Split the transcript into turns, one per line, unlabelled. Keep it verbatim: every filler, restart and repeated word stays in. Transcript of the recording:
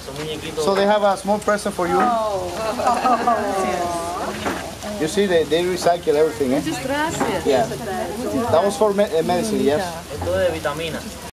So they have a small present for you. You see, they, they recycle everything, eh?
Muchas gracias.
Yeah. That was for me- uh, medicine, yes?
Esto es de vitamina.